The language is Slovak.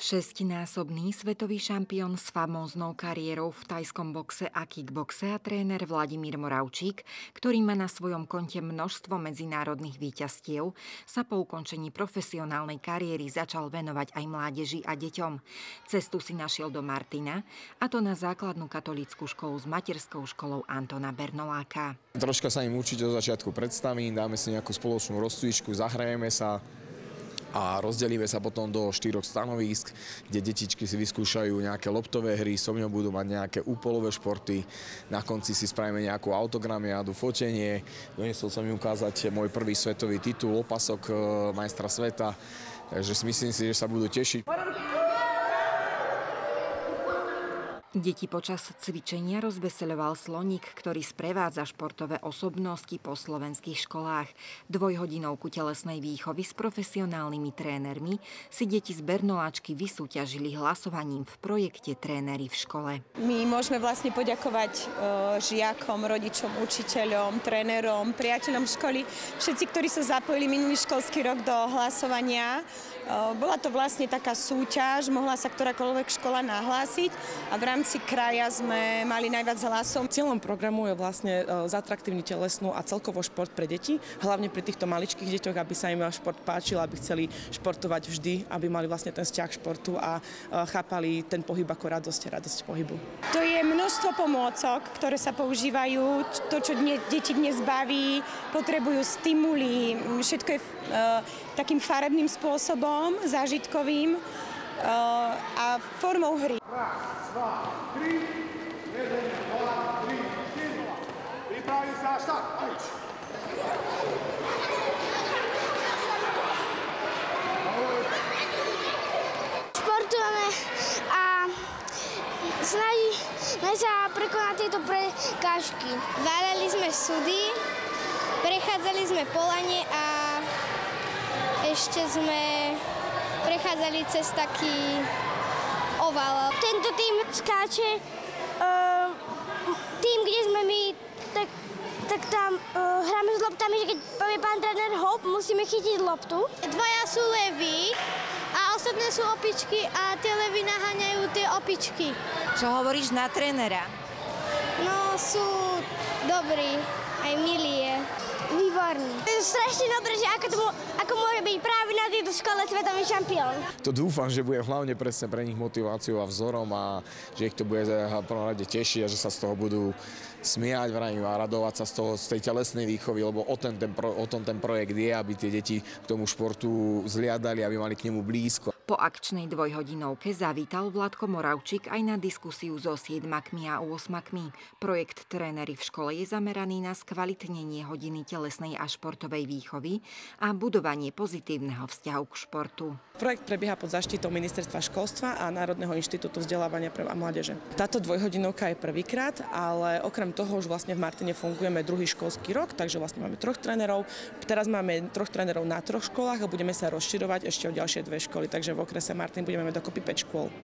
Šesťnásobný svetový šampión s famóznou kariérou v thajskom boxe a kickboxe a tréner Vladimír Moravčík, ktorý má na svojom konte množstvo medzinárodných víťazstiev, sa po ukončení profesionálnej kariéry začal venovať aj mládeži a deťom. Cestu si našiel do Martina, a to na základnú katolícku školu s materskou školou Antona Bernoláka. Troška sa im určite do začiatku predstavím, dáme si nejakú spoločnú rozcvičku, zahrajeme sa a rozdelíme sa potom do 4 stanovísk, kde detičky si vyskúšajú nejaké loptové hry, so mňou budú mať nejaké úpolové športy, na konci si spravíme nejakú autogramiádu, fotenie. Donesol som im ukázať môj prvý svetový titul, opasok majstra sveta, takže myslím si, že sa budú tešiť. Deti počas cvičenia rozveseľoval sloník, ktorý sprevádza športové osobnosti po slovenských školách. Dvojhodinovku telesnej výchovy s profesionálnymi trénermi si deti z Bernoláčky vysúťažili hlasovaním v projekte Tréneri v škole. My môžeme vlastne poďakovať žiakom, rodičom, učiteľom, trénerom, priateľom školy, všetci, ktorí sa zapojili minulý školský rok do hlasovania. Bola to vlastne taká súťaž, mohla sa ktorákoľvek škola nahlásiť a v rámci kraja sme mali najviac hlasov. Cieľom programu je vlastne zatraktívniť telesnú a celkovo šport pre deti, hlavne pri týchto maličkých deťoch, aby sa im šport páčil, aby chceli športovať vždy, aby mali vlastne ten vzťah športu a chápali ten pohyb ako radosť pohybu. To je množstvo pomôcok, ktoré sa používajú, to, čo deti dnes baví, potrebujú stimuly, všetko je takým farebným spôsobom, zážitkovým a formou hry. 1, 2, 3, 1, 2, 3, 4, pripravi sa, štart, ajď! Športujeme a snažíme sa prekonať tieto prekážky. Váleli sme súdy, prechádzali sme polanie a ešte sme prechádzali cez taký oval. Tento tým skáče, tým, kde sme my, tak tam hráme s loptami, že keď povie pán tréner hop, musíme chytiť loptu. Dvaja sú leví a ostatné sú opičky a tie leví naháňajú tie opičky. Čo hovoríš na trénera? No, sú dobrí, aj milí je. Výborný. To je strašne dobré, že ako môže byť práve na tejto škole svetový šampión. To dúfam, že bude hlavne presne pre nich motiváciou a vzorom a že ich to bude v prvom rade tešiť a že sa z toho budú smiať a radovať sa z tej telesnej výchovy, lebo o tom ten projekt je, aby tie deti k tomu športu zliadali, aby mali k nemu blízko. Po akčnej dvojhodinovke zavítal Vladko Moravčík aj na diskusiu so 7-kmi a 8-kmi. Projekt Tréneri v škole je zameraný na skvalitnenie hodiny telesnej a športovej výchovy a budovanie pozitívneho vzťahu k športu. Projekt prebieha pod záštitou Ministerstva školstva a Národného inštitútu vzdelávania a mládeže. Táto dvojhodinovka je prvýkrát, ale okrem toho už vlastne v Martine fungujeme druhý školský rok, takže vlastne máme 3 trénerov. Teraz máme 3 trénerov na 3 školách a budeme sa rozširovať ešte o ďalšie 2 školy, takže v okrese Martin budeme mať dokopy 5 škôl.